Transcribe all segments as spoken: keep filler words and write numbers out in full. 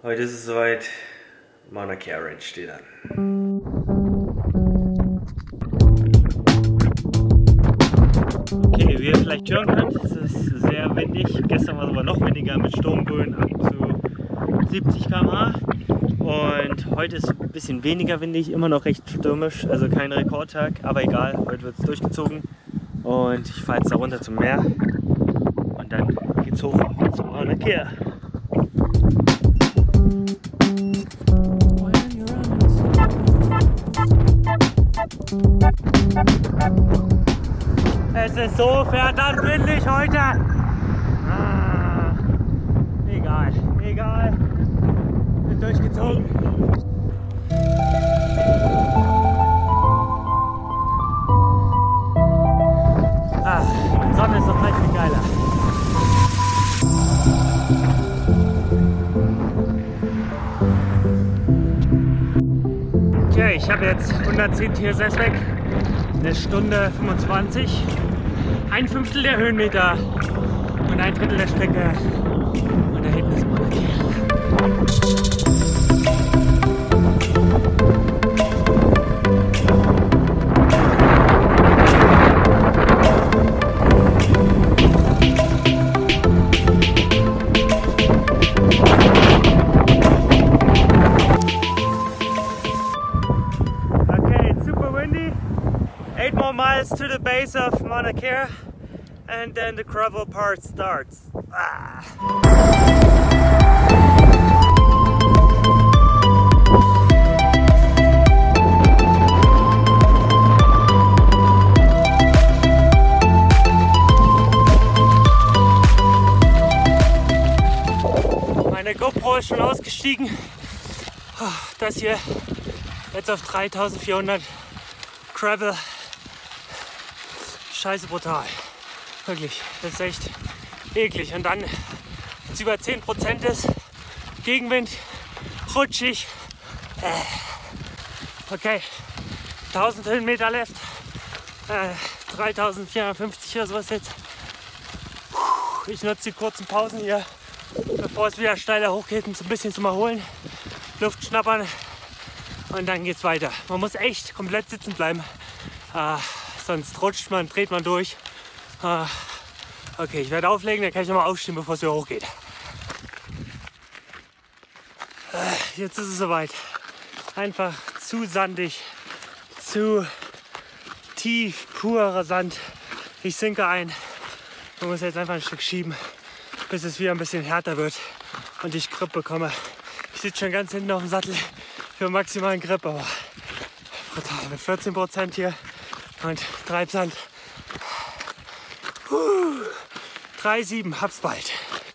Heute ist es soweit, Mauna Kea Ranch steht an. Okay, wie ihr vielleicht hören könnt, es ist sehr windig. Gestern war es aber noch windiger mit Sturmböen ab zu siebzig Kilometer pro Stunde. Und heute ist ein bisschen weniger windig, immer noch recht stürmisch, also kein Rekordtag, aber egal, heute wird es durchgezogen. Und ich fahre jetzt da runter zum Meer und dann geht's hoch zum Mauna Kea. Es ist so verdammt windig heute. Ah, egal, egal. Wird durchgezogen. Ah, die Sonne ist noch richtig geiler. Okay, ich habe jetzt hundertzehn T S S weg. Eine Stunde fünfundzwanzig. Ein Fünftel der Höhenmeter und ein Drittel der Strecke. Und da hinten ist Mauna Kea. Eight more miles to the base of Mauna Kea and then the gravel part starts. Ah. Meine GoPro ist schon ausgestiegen. Das hier jetzt auf dreitausendvierhundert Gravel. Scheiße brutal. Wirklich, das ist echt eklig. Und dann, wenn es über zehn Prozent ist, Gegenwind, rutschig. Äh. Okay, tausend Höhenmeter left. Äh, dreitausendvierhundertfünfzig oder sowas jetzt. Ich nutze die kurzen Pausen hier, bevor es wieder steiler hochgeht, um so ein bisschen zu erholen. Luft schnappern und dann geht's weiter. Man muss echt komplett sitzen bleiben. Äh, Sonst rutscht man, dreht man durch. Ah, okay, ich werde auflegen, dann kann ich nochmal aufstehen, bevor es wieder hochgeht. Jetzt ist es soweit. Einfach zu sandig, zu tief, purer Sand. Ich sinke ein. Man muss jetzt einfach ein Stück schieben, bis es wieder ein bisschen härter wird und ich Grip bekomme. Ich sitze schon ganz hinten auf dem Sattel für maximalen Grip, aber brutal mit vierzehn Prozent hier. Und Treibsand. Uh, drei Komma sieben, hab's bald.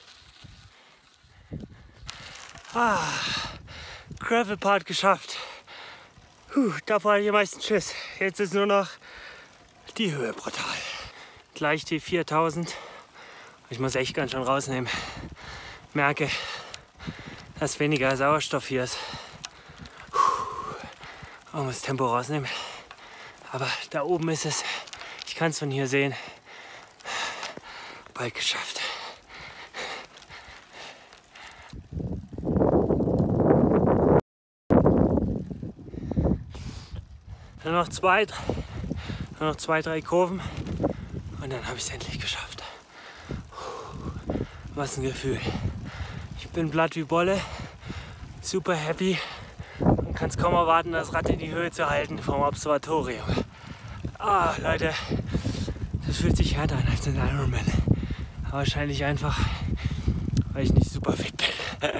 Ah, Gravel Part geschafft. Uh, davor hatte ich am meisten Schiss. Jetzt ist nur noch die Höhe brutal. Gleich die viertausend. Ich muss echt ganz schön rausnehmen. Merke, dass weniger Sauerstoff hier ist. Uh, muss Tempo rausnehmen. Aber da oben ist es, ich kann es von hier sehen, bald geschafft. Nur noch zwei, nur noch zwei, drei Kurven und dann habe ich es endlich geschafft. Was ein Gefühl. Ich bin platt wie Bolle, super happy. Man kann es kaum erwarten, das Rad in die Höhe zu halten vom Observatorium. Ah, Leute, das fühlt sich härter an als ein Ironman. Aber wahrscheinlich einfach, weil ich nicht super fit bin.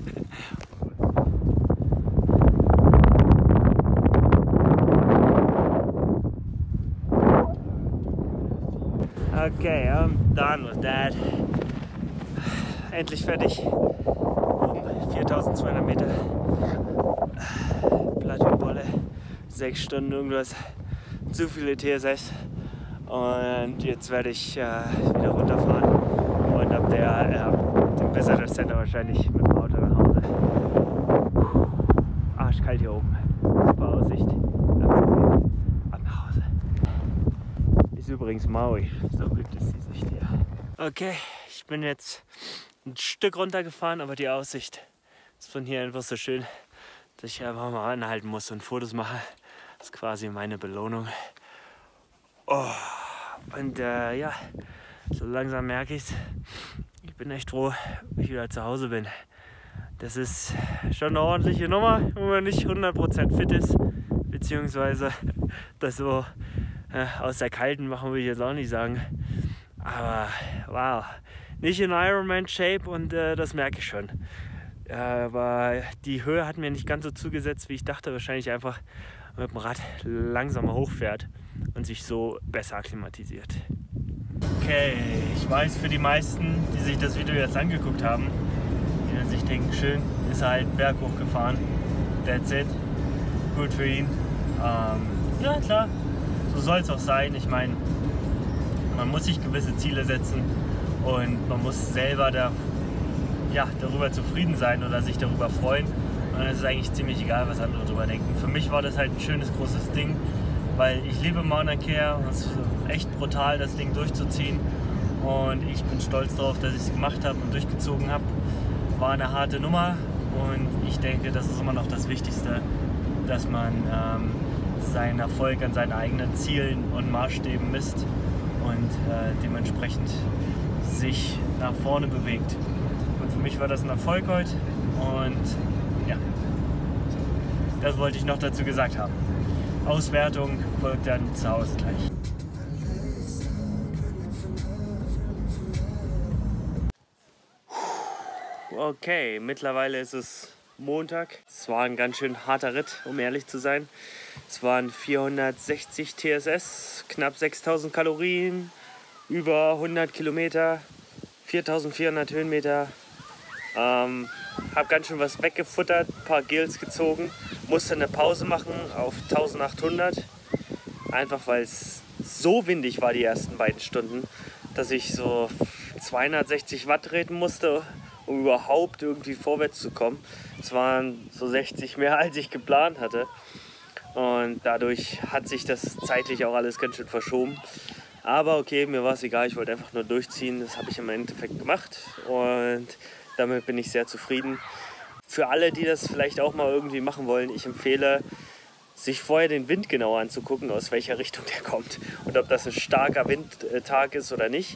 Okay, I'm done with that. Endlich fertig. Um viertausendzweihundert Meter. Platt wie Bolle. Sechs Stunden irgendwas. Zu viele T S S. Und jetzt werde ich äh, wieder runterfahren. Und ab der, äh, ab dem Visitor Center wahrscheinlich mit dem Auto nach Hause. Arschkalt hier oben. Super Aussicht. Ab nach Hause. Ist übrigens Maui. So gut ist die Sicht hier. Okay, ich bin jetzt ein Stück runtergefahren, aber die Aussicht ist von hier einfach so schön, dass ich einfach mal anhalten muss und Fotos mache. Das ist quasi meine Belohnung. Oh, und äh, ja, so langsam merke ich es. Ich bin echt froh, wenn ich wieder zu Hause bin. Das ist schon eine ordentliche Nummer, wo man nicht hundert Prozent fit ist. Beziehungsweise das so äh, aus der Kalten machen will ich jetzt auch nicht sagen. Aber wow, nicht in Ironman-Shape und äh, das merke ich schon. Äh, aber die Höhe hat mir nicht ganz so zugesetzt, wie ich dachte. Wahrscheinlich einfach mit dem Rad langsamer hochfährt und sich so besser akklimatisiert. Okay, ich weiß, für die meisten, die sich das Video jetzt angeguckt haben, die dann sich denken, schön, ist er halt einen Berg hochgefahren. That's it. Gut für ihn. Ähm, ja klar, so soll es auch sein. Ich meine, man muss sich gewisse Ziele setzen und man muss selber da, ja, darüber zufrieden sein oder sich darüber freuen. Und es ist eigentlich ziemlich egal, was andere darüber denken. Für mich war das halt ein schönes, großes Ding, weil ich liebe Mountain Care und es ist echt brutal, das Ding durchzuziehen. Und ich bin stolz darauf, dass ich es gemacht habe und durchgezogen habe. War eine harte Nummer und ich denke, das ist immer noch das Wichtigste, dass man ähm, seinen Erfolg an seinen eigenen Zielen und Maßstäben misst und äh, dementsprechend sich nach vorne bewegt. Und für mich war das ein Erfolg heute und ja, das wollte ich noch dazu gesagt haben. Auswertung folgt dann zu Hause gleich. Okay, mittlerweile ist es Montag. Es war ein ganz schön harter Ritt, um ehrlich zu sein. Es waren vierhundertsechzig T S S, knapp sechstausend Kalorien, über hundert Kilometer, viertausendvierhundert Höhenmeter. Ähm, habe ganz schön was weggefuttert, ein paar Gels gezogen, musste eine Pause machen auf eintausendachthundert. Einfach weil es so windig war die ersten beiden Stunden, dass ich so zweihundertsechzig Watt treten musste, um überhaupt irgendwie vorwärts zu kommen. Es waren so sechzig mehr, als ich geplant hatte. Und dadurch hat sich das zeitlich auch alles ganz schön verschoben. Aber okay, mir war es egal, ich wollte einfach nur durchziehen. Das habe ich im Endeffekt gemacht und damit bin ich sehr zufrieden. Für alle, die das vielleicht auch mal irgendwie machen wollen, ich empfehle, sich vorher den Wind genau anzugucken, aus welcher Richtung der kommt und ob das ein starker Windtag ist oder nicht.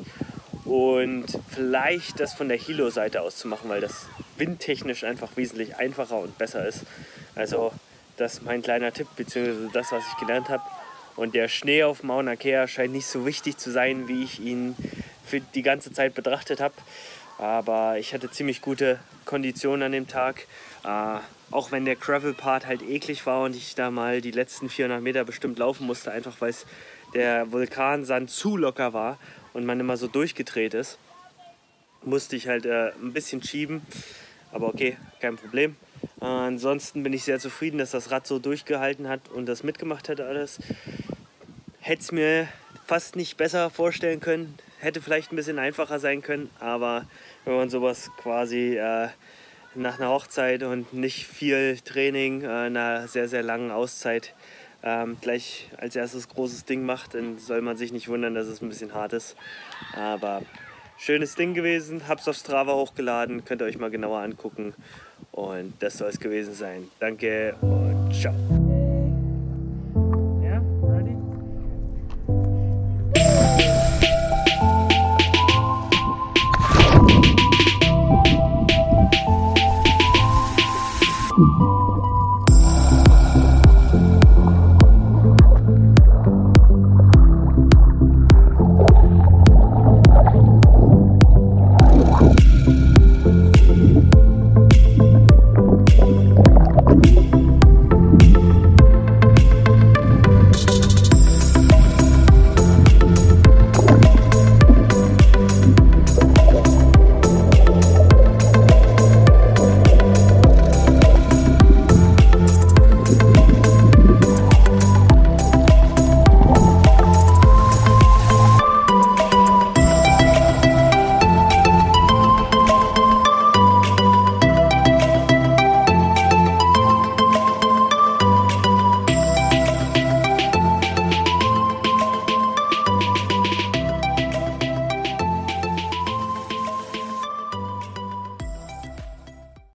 Und vielleicht das von der Hilo-Seite aus zu machen, weil das windtechnisch einfach wesentlich einfacher und besser ist. Also das ist mein kleiner Tipp, beziehungsweise das, was ich gelernt habe. Und der Schnee auf Mauna Kea scheint nicht so wichtig zu sein, wie ich ihn für die ganze Zeit betrachtet habe. Aber ich hatte ziemlich gute Konditionen an dem Tag. Äh, auch wenn der Gravel-Part halt eklig war und ich da mal die letzten vierhundert Meter bestimmt laufen musste, einfach weil es der Vulkansand zu locker war und man immer so durchgedreht ist, musste ich halt äh, ein bisschen schieben. Aber okay, kein Problem. Äh, ansonsten bin ich sehr zufrieden, dass das Rad so durchgehalten hat und das mitgemacht hat alles. Hätte es mir fast nicht besser vorstellen können. Hätte vielleicht ein bisschen einfacher sein können, aber wenn man sowas quasi äh, nach einer Hochzeit und nicht viel Training, äh, einer sehr, sehr langen Auszeit ähm, gleich als erstes großes Ding macht, dann soll man sich nicht wundern, dass es ein bisschen hart ist. Aber schönes Ding gewesen, hab's auf Strava hochgeladen, könnt ihr euch mal genauer angucken und das soll es gewesen sein. Danke und ciao.